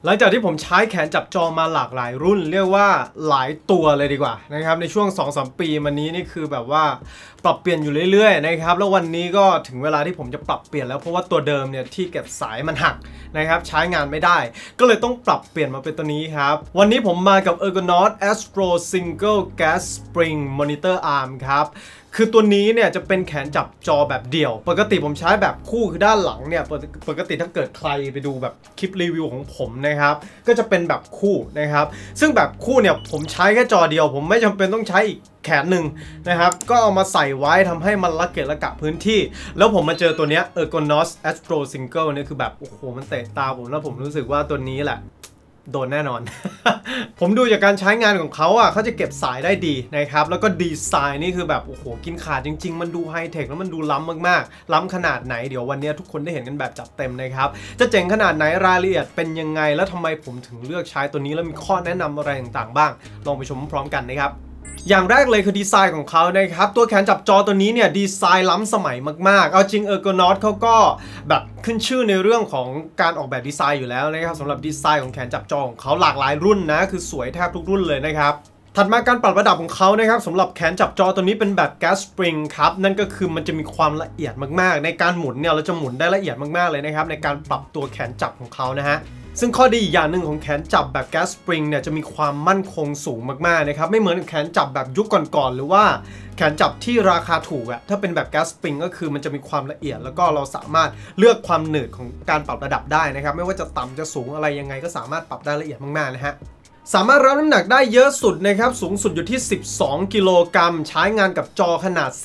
หลังจากที่ผมใช้แขนจับจอมาหลากหลายรุ่นเรียกว่าหลายตัวเลยดีกว่านะครับในช่วง 2-3 ปีมานี้นี่คือแบบว่าปรับเปลี่ยนอยู่เรื่อยๆนะครับแล้ววันนี้ก็ถึงเวลาที่ผมจะปรับเปลี่ยนแล้วเพราะว่าตัวเดิมเนี่ยที่เก็บสายมันหักนะครับใช้งานไม่ได้ก็เลยต้องปรับเปลี่ยนมาเป็นตัวนี้ครับวันนี้ผมมากับ Ergonaut Astro Single Gas Spring Monitor Arm ครับคือตัวนี้เนี่ยจะเป็นแขนจับจอแบบเดี่ยวปกติผมใช้แบบคู่คือด้านหลังเนี่ยปกติถ้าเกิดใครไปดูแบบคลิปรีวิวของผมนะครับก็จะเป็นแบบคู่นะครับซึ่งแบบคู่เนี่ยผมใช้แค่จอเดียวผมไม่จำเป็นต้องใช้อีกแขนหนึ่งนะครับก็เอามาใส่ไว้ทำให้มันละเกะละกะพื้นที่แล้วผมมาเจอตัวเนี้ย Ergonaut Astro Single เนี่ยคือแบบโอ้โหมันเตะตาผมแล้วผมรู้สึกว่าตัวนี้แหละโดนแน่นอน ผมดูจากการใช้งานของเขาอ่ะเขาจะเก็บสายได้ดีนะครับแล้วก็ดีไซน์นี่คือแบบโอ้โหกินขาดจริงๆมันดูไฮเทคแล้วมันดูล้ำมากๆล้ำขนาดไหนเดี๋ยววันนี้ทุกคนได้เห็นกันแบบจัดเต็มนะครับจะเจ๋งขนาดไหนรายละเอียดเป็นยังไงแล้วทำไมผมถึงเลือกใช้ตัวนี้แล้วมีข้อแนะนำอะไรต่างๆบ้างลองไปชมพร้อมกันนะครับอย่างแรกเลยคือดีไซน์ของเขานะครับตัวแขนจับจอตัวนี้เนี่ยดีไซน์ล้ำสมัยมากๆเอาจริง Ergonaut เขาก็แบบขึ้นชื่อในเรื่องของการออกแบบดีไซน์อยู่แล้วนะครับสำหรับดีไซน์ของแขนจับจอของเขาหลากหลายรุ่นนะคือสวยแทบทุกรุ่นเลยนะครับถัดมาการปรับระดับของเขานะครับสำหรับแขนจับจอตัวนี้เป็นแบบ Gas Spring ครับนั่นก็คือมันจะมีความละเอียดมากๆในการหมุนเนี่ยเราจะหมุนได้ละเอียดมากๆเลยนะครับในการปรับตัวแขนจับของเขานะฮะซึ่งข้อดีอีกอย่างหนึ่งของแขนจับแบบ Gas Spring เนี่ยจะมีความมั่นคงสูงมากๆนะครับไม่เหมือนแขนจับแบบยุคก่อนๆหรือว่าแขนจับที่ราคาถูกอะถ้าเป็นแบบ Gas Spring ก็คือมันจะมีความละเอียดแล้วก็เราสามารถเลือกความหนืดของการปรับระดับได้นะครับไม่ว่าจะต่ำจะสูงอะไรยังไงก็สามารถปรับได้ละเอียดมากๆนะฮะสามารถรับน้ำหนักได้เยอะสุดนะครับสูงสุดอยู่ที่12 กิโลกรัมใช้งานกับจอขนาด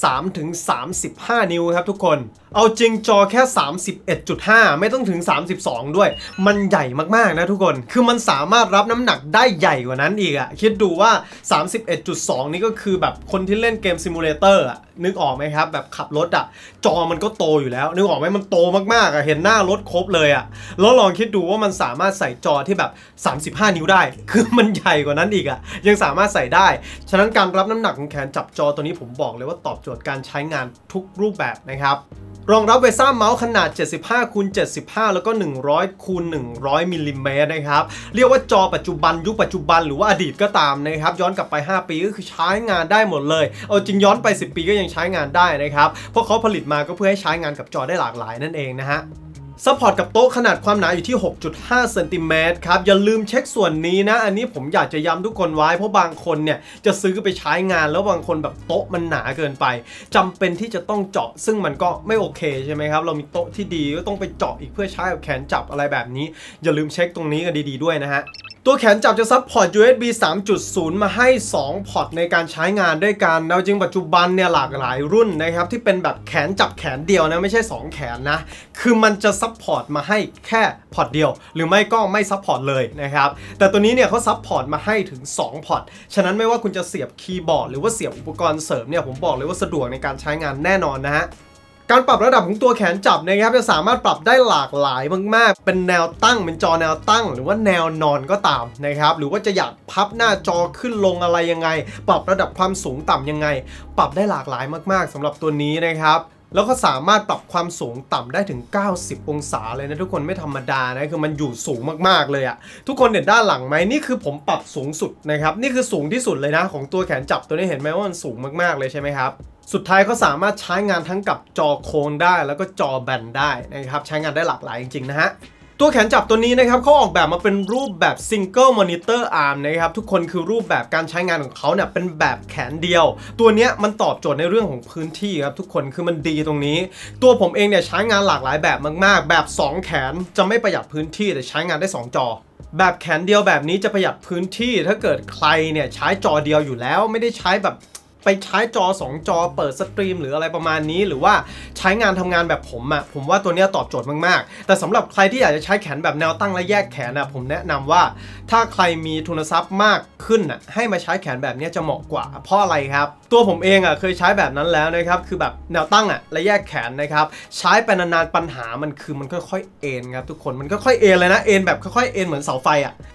13-35 นิ้วครับทุกคนเอาจริงจอแค่ 31.5 ไม่ต้องถึง 32 ด้วยมันใหญ่มากๆนะทุกคนคือมันสามารถรับน้ำหนักได้ใหญ่กว่านั้นอีกอะคิดดูว่า 31.2 นี่ก็คือแบบคนที่เล่นเกมซิมูเลเตอร์อะนึกออกไหมครับแบบขับรถอะจอมันก็โตอยู่แล้วนึกออกไหมมันโตมากๆอะเห็นหน้ารถครบเลยอะแล้วลองคิดดูว่ามันสามารถใส่จอที่แบบ35 นิ้วได้คือมันใหญ่กว่านั้นอีกอะยังสามารถใส่ได้ฉะนั้นการรับน้ำหนักของแขนจับจอตัวนี้ผมบอกเลยว่าตอบโจทย์การใช้งานทุกรูปแบบนะครับรองรับเวซ่าเมาส์ขนาด 75x75 แล้วก็ 100x100 มิลลิเมตรนะครับเรียกว่าจอปัจจุบันยุคปัจจุบันหรือว่าอดีตก็ตามนะครับย้อนกลับไป5 ปีก็คือใช้งานได้หมดเลยเอาจริงย้อนไป10 ปีก็ยังใช้งานได้นะครับเพราะเขาผลิตมาก็เพื่อให้ใช้งานกับจอได้หลากหลายนั่นเองนะฮะซัพพอร์ตกับโต๊ะขนาดความหนาอยู่ที่ 6.5 เซนติเมตรครับอย่าลืมเช็คส่วนนี้นะอันนี้ผมอยากจะย้ำทุกคนไว้เพราะบางคนเนี่ยจะซื้อไปใช้งานแล้วบางคนแบบโต๊ะมันหนาเกินไปจำเป็นที่จะต้องเจาะซึ่งมันก็ไม่โอเคใช่ไหมครับเรามีโต๊ะที่ดีก็ต้องไปเจาะอีกเพื่อใช้กับแขนจับอะไรแบบนี้อย่าลืมเช็คตรงนี้กันดีๆด้วยนะฮะตัวแขนจับจะซัพพอร์ต USB 3.0 มาให้2 พอร์ตในการใช้งานด้วยกันแล้วจริงปัจจุบันเนี่ยหลากหลายรุ่นนะครับที่เป็นแบบแขนจับแขนเดียวนะไม่ใช่2 แขนนะคือมันจะซัพพอร์ตมาให้แค่พอร์ตเดียวหรือไม่ก็ไม่ซัพพอร์ตเลยนะครับแต่ตัวนี้เนี่ยเขาซัพพอร์ตมาให้ถึง2 พอร์ตฉะนั้นไม่ว่าคุณจะเสียบคีย์บอร์ดหรือว่าเสียบอุปกรณ์เสริมเนี่ยผมบอกเลยว่าสะดวกในการใช้งานแน่นอนนะฮะการปรับระดับของตัวแขนจับนะครับจะสามารถปรับได้หลากหลายมากๆเป็นแนวตั้งเป็นจอแนวตั้งหรือว่าแนวนอนก็ตามนะครับหรือว่าจะอยากพับหน้าจอขึ้นลงอะไรยังไงปรับระดับความสูงต่ำยังไงปรับได้หลากหลายมากๆสำหรับตัวนี้นะครับแล้วก็สามารถปรับความสูงต่ำได้ถึง90 องศาเลยนะทุกคนไม่ธรรมดานะคือมันอยู่สูงมากๆเลยอะทุกคนเห็นด้านหลังไหมนี่คือผมปรับสูงสุดนะครับนี่คือสูงที่สุดเลยนะของตัวแขนจับตัวนี้เห็นไหมว่ามันสูงมากๆเลยใช่ไหมครับสุดท้ายเขาสามารถใช้งานทั้งกับจอโค้งได้แล้วก็จอแบนได้นะครับใช้งานได้หลากหลายจริงๆนะฮะตัวแขนจับตัวนี้นะครับเขาออกแบบมาเป็นรูปแบบ Single Monitor Arm นะครับทุกคนคือรูปแบบการใช้งานของเขาเนี่ยเป็นแบบแขนเดียวตัวนี้มันตอบโจทย์ในเรื่องของพื้นที่ครับทุกคนคือมันดีตรงนี้ตัวผมเองเนี่ยใช้งานหลากหลายแบบมากๆแบบ2 แขนจะไม่ประหยัดพื้นที่แต่ใช้งานได้2 จอแบบแขนเดียวแบบนี้จะประหยัดพื้นที่ถ้าเกิดใครเนี่ยใช้จอเดียวอยู่แล้วไม่ได้ใช้แบบไปใช้จอ2 จอเปิดสตรีมหรืออะไรประมาณนี้หรือว่าใช้งานทำงานแบบผมว่าตัวนี้ตอบโจทย์มากๆแต่สำหรับใครที่อยากจะใช้แขนแบบแนวตั้งและแยกแขนผมแนะนำว่าถ้าใครมีทุนทรัพย์มากขึ้นให้มาใช้แขนแบบนี้จะเหมาะกว่าเพราะอะไรครับตัวผมเองเคยใช้แบบนั้นแล้วนะครับคือแบบแนวตั้งและแยกแขนนะครับใช้ไปนานๆปัญหามันคือมันค่อยๆเอ็นครับทุกคนมันค่อยๆเอ็นเลยนะเอ็นแบบค่อยๆเอ็นเหมือนเสาไฟนั่นแหละ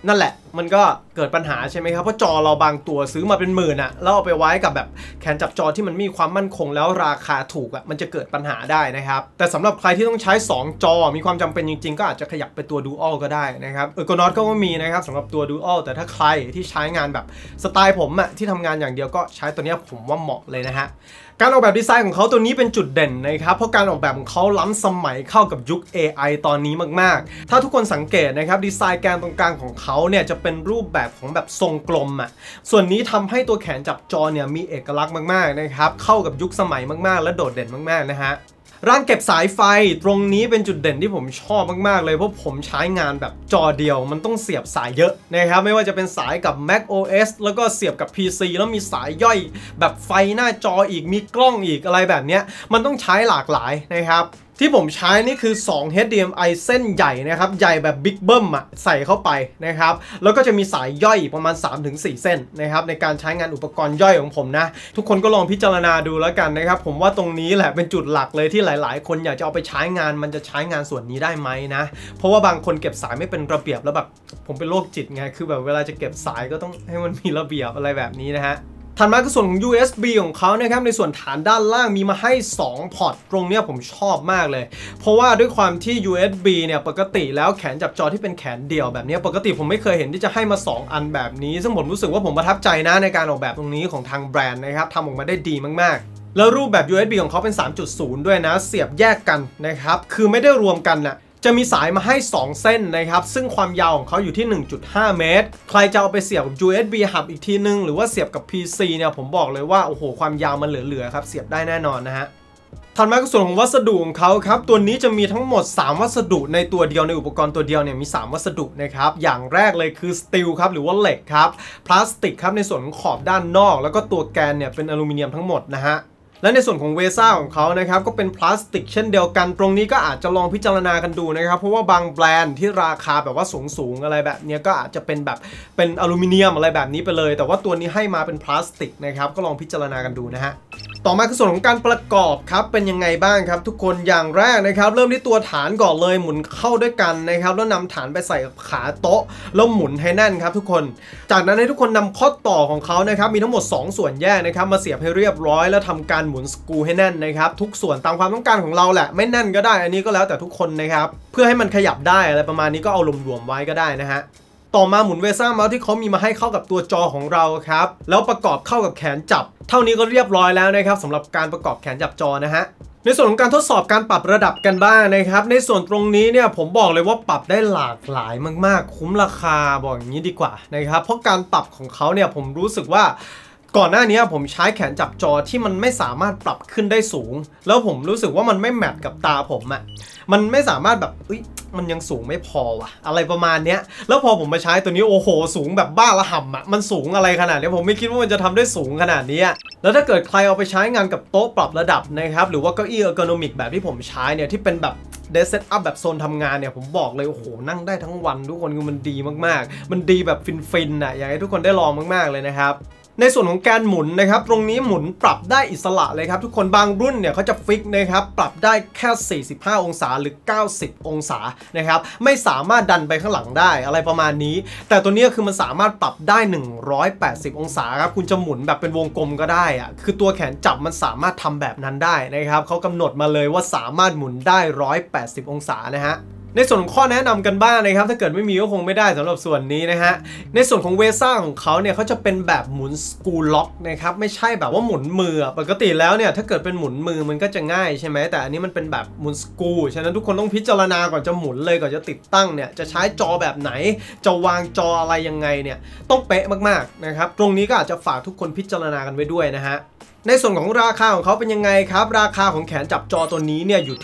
มันก็เกิดปัญหาใช่ไหมครับเพราะจอเราบางตัวซื้อมาเป็นหมื่นอะแล้วเอาไปไว้กับแบบแขนจับจอที่มันมีความมั่นคงแล้วราคาถูกอะมันจะเกิดปัญหาได้นะครับแต่สำหรับใครที่ต้องใช้2จอมีความจำเป็นจริงๆก็อาจจะขยับไปตัว Dual ก็ได้นะครับErgonaut ก็มีนะครับสำหรับตัว Dual แต่ถ้าใครที่ใช้งานแบบสไตล์ผมอะที่ทำงานอย่างเดียวก็ใช้ตัวนี้ผมว่าเหมาะเลยนะฮะการออกแบบดีไซน์ของเขาตัวนี้เป็นจุดเด่นนะครับเพราะการออกแบบของเขาล้ำสมัยเข้ากับยุค AI ตอนนี้มากๆถ้าทุกคนสังเกตนะครับดีไซน์แกนตรงกลางของเขาเนี่ยจะเป็นรูปแบบของแบบทรงกลมอ่ะส่วนนี้ทำให้ตัวแขนจับจอเนี่ยมีเอกลักษณ์มากๆนะครับเข้ากับยุคสมัยมากๆและโดดเด่นมากๆนะฮะร้านเก็บสายไฟตรงนี้เป็นจุดเด่นที่ผมชอบมากๆเลยเพราะผมใช้งานแบบจอเดียวมันต้องเสียบสายเยอะนะครับไม่ว่าจะเป็นสายกับ Mac OS แล้วก็เสียบกับ PC แล้วมีสายย่อยแบบไฟหน้าจออีกมีกล้องอีกอะไรแบบนี้มันต้องใช้หลากหลายนะครับที่ผมใช้นี่คือ2 HDMI เส้นใหญ่นะครับใหญ่แบบบิ๊กเบิ้มอ่ะใส่เข้าไปนะครับแล้วก็จะมีสายย่อยประมาณ 3-4 เส้นนะครับในการใช้งานอุปกรณ์ย่อยของผมนะทุกคนก็ลองพิจารณาดูแล้วกันนะครับผมว่าตรงนี้แหละเป็นจุดหลักเลยที่หลายๆคนอยากจะเอาไปใช้งานมันจะใช้งานส่วนนี้ได้ไหมนะเพราะว่าบางคนเก็บสายไม่เป็นระเบียบแล้วแบบผมเป็นโรคจิตไงคือแบบเวลาจะเก็บสายก็ต้องให้มันมีระเบียบอะไรแบบนี้นะฮะถัดมาคือส่วนของ USB ของเขานะครับในส่วนฐานด้านล่างมีมาให้2พอร์ตตรงนี้ผมชอบมากเลยเพราะว่าด้วยความที่ USB เนี่ยปกติแล้วแขนจับจอที่เป็นแขนเดี่ยวแบบนี้ปกติผมไม่เคยเห็นที่จะให้มา2อันแบบนี้ซึ่งผมรู้สึกว่าผมประทับใจนะในการออกแบบตรงนี้ของทางแบรนด์นะครับทำออกมาได้ดีมากๆแล้วรูปแบบ USB ของเขาเป็น 3.0 ด้วยนะเสียบแยกกันนะครับคือไม่ได้รวมกันนะจะมีสายมาให้2เส้นนะครับซึ่งความยาวของเขาอยู่ที่ 1.5 เมตรใครจะเอาไปเสียบกับ USB hub อีกทีนึงหรือว่าเสียบกับ PC เนี่ยผมบอกเลยว่าโอ้โหความยาวมันเหลือๆครับเสียบได้แน่นอนนะฮะถัดมาก็ส่วนของวัสดุของเขาครับตัวนี้จะมีทั้งหมด3วัสดุในตัวเดียวในอุปกรณ์ตัวเดียวเนี่ยมี3วัสดุนะครับอย่างแรกเลยคือสตีลครับหรือว่าเหล็กครับพลาสติกครับในส่วนของขอบด้านนอกแล้วก็ตัวแกนเนี่ยเป็นอลูมิเนียมทั้งหมดนะฮะและในส่วนของเวซ่าของเขานะครับก็เป็นพลาสติกเช่นเดียวกันตรงนี้ก็อาจจะลองพิจารณากันดูนะครับเพราะว่าบางแบรนด์ที่ราคาแบบว่าสูงอะไรแบบนี้ก็อาจจะเป็นแบบเป็นอลูมิเนียมอะไรแบบนี้ไปเลยแต่ว่าตัวนี้ให้มาเป็นพลาสติกนะครับก็ลองพิจารณากันดูนะฮะต่อมาคือส่วนของการประกอบครับเป็นยังไงบ้างครับทุกคนอย่างแรกนะครับเริ่มที่ตัวฐานก่อนเลยหมุนเข้าด้วยกันนะครับแล้วนำฐานไปใส่ขาโต๊ะแล้วหมุนให้แน่นครับทุกคนจากนั้นให้ทุกคนนำข้อต่อของเขานะครับมีทั้งหมด2ส่วนแยกนะครับมาเสียบให้เรียบร้อยแล้วทำการหมุนสกรูให้แน่นนะครับทุกส่วนตามความต้องการของเราแหละไม่แน่นก็ได้อันนี้ก็แล้วแต่ทุกคนนะครับเพื่อให้มันขยับได้อะไรประมาณนี้ก็เอารวมๆไว้ก็ได้นะฮะต่อมาหมุนเวซ่าเมาส์ที่เขามีมาให้เข้ากับตัวจอของเราครับแล้วประกอบเข้ากับแขนจับเท่านี้ก็เรียบร้อยแล้วนะครับสำหรับการประกอบแขนจับจอนะฮะในส่วนของการทดสอบการปรับระดับกันบ้างนะครับในส่วนตรงนี้เนี่ยผมบอกเลยว่าปรับได้หลากหลายมากๆคุ้มราคาบอกอย่างนี้ดีกว่านะครับเพราะการปรับของเขาเนี่ยผมรู้สึกว่าก่อนหน้านี้ผมใช้แขนจับจอที่มันไม่สามารถปรับขึ้นได้สูงแล้วผมรู้สึกว่ามันไม่แมทกับตาผมอะมันไม่สามารถแบบมันยังสูงไม่พอว่ะอะไรประมาณเนี้ยแล้วพอผมมาใช้ตัวนี้โอ้โหสูงแบบบ้าระห่ำอ่ะมันสูงอะไรขนาดนี้ผมไม่คิดว่ามันจะทำได้สูงขนาดนี้แล้วถ้าเกิดใครเอาไปใช้งานกับโต๊ะปรับระดับนะครับหรือว่าเก้าอี้เออร์โกนอมิกแบบที่ผมใช้เนี่ยที่เป็นแบบเดสเซตอัพแบบโซนทำงานเนี่ยผมบอกเลยโอ้โหนั่งได้ทั้งวันทุกคนคือมันดีมากๆมันดีแบบฟินๆอ่ะอยากให้ทุกคนได้ลองมากๆเลยนะครับในส่วนของการหมุนนะครับตรงนี้หมุนปรับได้อิสระเลยครับทุกคนบางรุ่นเนี่ยเขาจะฟิกนะครับปรับได้แค่45องศาหรือ90องศานะครับไม่สามารถดันไปข้างหลังได้อะไรประมาณนี้แต่ตัวนี้คือมันสามารถปรับได้180องศาครับคุณจะหมุนแบบเป็นวงกลมก็ได้อะคือตัวแขนจับมันสามารถทำแบบนั้นได้นะครับเขากำหนดมาเลยว่าสามารถหมุนได้180องศานะฮะในส่วนของข้อแนะนำกันบ้างนะครับถ้าเกิดไม่มีก็คงไม่ได้สำหรับส่วนนี้นะฮะในส่วนของเวซ่าของเขาเนี่ยเขาจะเป็นแบบหมุนสกรูล็อกนะครับไม่ใช่แบบว่าหมุนมือปกติแล้วเนี่ยถ้าเกิดเป็นหมุนมือมันก็จะง่ายใช่ไหมแต่อันนี้มันเป็นแบบหมุนสกรูฉะนั้นทุกคนต้องพิจารณาก่อนจะหมุนเลยก่อนจะติดตั้งเนี่ยจะใช้จอแบบไหนจะวางจออะไรยังไงเนี่ยต้องเป๊ะมากๆนะครับตรงนี้ก็อาจจะฝากทุกคนพิจารณากันไว้ด้วยนะฮะในส่วนของราคาของเขาเป็นยังไงครับราคาของแขนจับจอตัวนี้เนี่ยอยู่ที่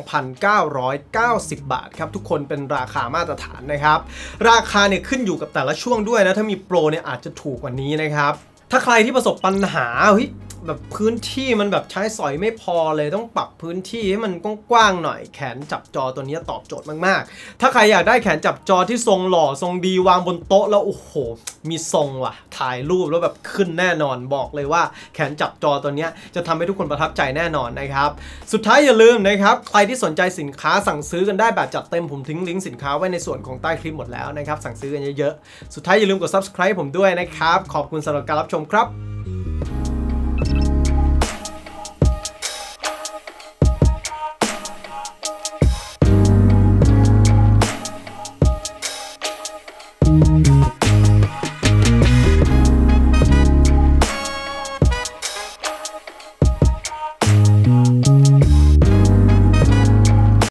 2,990 บาทครับทุกคนเป็นราคามาตรฐานนะครับราคาเนี่ยขึ้นอยู่กับแต่ละช่วงด้วยนะถ้ามีโปรเนี่ยอาจจะถูกกว่านี้นะครับถ้าใครที่ประสบปัญหาแบบพื้นที่มันแบบใช้สอยไม่พอเลยต้องปรับพื้นที่ให้มันกว้างๆหน่อยแขนจับจอตัวนี้ตอบโจทย์มากๆถ้าใครอยากได้แขนจับจอที่ทรงหล่อทรงดีวางบนโต๊ะแล้วโอ้โหมีทรงว่ะถ่ายรูปแล้วแบบขึ้นแน่นอนบอกเลยว่าแขนจับจอตัวนี้จะทำให้ทุกคนประทับใจแน่นอนนะครับสุดท้ายอย่าลืมนะครับใครที่สนใจสินค้าสั่งซื้อกันได้แบบจัดเต็มผมทิ้งลิงก์สินค้าไว้ในส่วนของใต้คลิปหมดแล้วนะครับสั่งซื้อกันเยอะๆสุดท้ายอย่าลืมกด subscribe ผมด้วยนะครับขอบคุณสำหรับการรับชมครับ